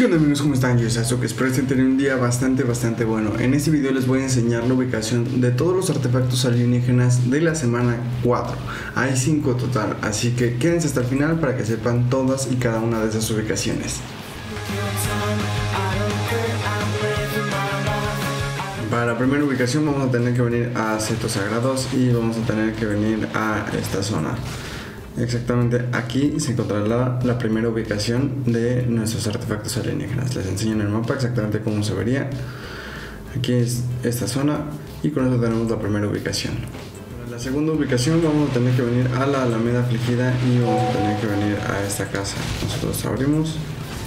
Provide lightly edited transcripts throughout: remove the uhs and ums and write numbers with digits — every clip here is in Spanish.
¿Qué onda amigos? ¿Cómo están? Yo soy Sasuke, espero que estén teniendo un día bastante bueno. En este video les voy a enseñar la ubicación de todos los artefactos alienígenas de la semana 4. Hay 5 total, así que quédense hasta el final para que sepan todas y cada una de esas ubicaciones. Para la primera ubicación vamos a tener que venir a Setos Sagrados y vamos a tener que venir a esta zona. Exactamente aquí se encontrará la primera ubicación de nuestros artefactos alienígenas. Les enseño en el mapa exactamente cómo se vería. Aquí es esta zona y con eso tenemos la primera ubicación. Para la segunda ubicación vamos a tener que venir a la Alameda Afligida y vamos a tener que venir a esta casa. Nosotros abrimos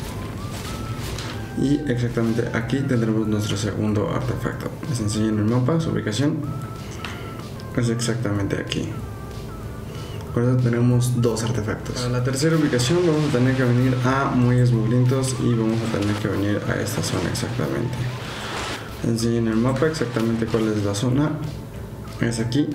y exactamente aquí tendremos nuestro segundo artefacto. Les enseño en el mapa su ubicación. Es exactamente aquí. Por eso tenemos dos artefactos. Para la tercera ubicación vamos a tener que venir a Muelles Mugrientos y vamos a tener que venir a esta zona exactamente. Les enseño en el mapa exactamente cuál es la zona. Es aquí.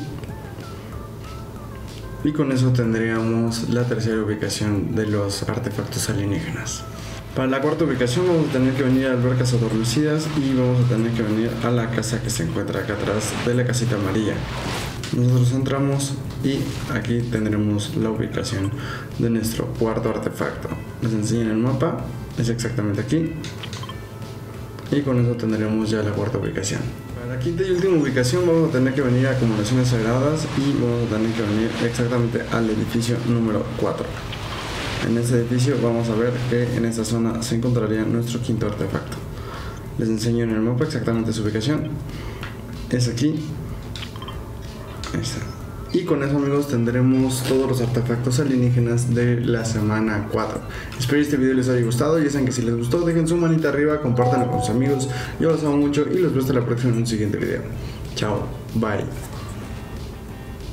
Y con eso tendríamos la tercera ubicación de los artefactos alienígenas. Para la cuarta ubicación vamos a tener que venir a Albercas Adormecidas y vamos a tener que venir a la casa que se encuentra acá atrás de la casita amarilla. Nosotros entramos y aquí tendremos la ubicación de nuestro cuarto artefacto. Les enseño en el mapa, es exactamente aquí. Y con eso tendremos ya la cuarta ubicación. Para la quinta y última ubicación vamos a tener que venir a Acumulaciones Sagradas y vamos a tener que venir exactamente al edificio número 4. En este edificio vamos a ver que en esta zona se encontraría nuestro quinto artefacto. Les enseño en el mapa exactamente su ubicación. Es aquí. Ahí está. Y con eso amigos tendremos todos los artefactos alienígenas de la semana 4. Espero que este video les haya gustado. Ya saben que si les gustó dejen su manita arriba, compártanlo con sus amigos. Yo los amo mucho y los veo hasta la próxima en un siguiente video. Chao, bye.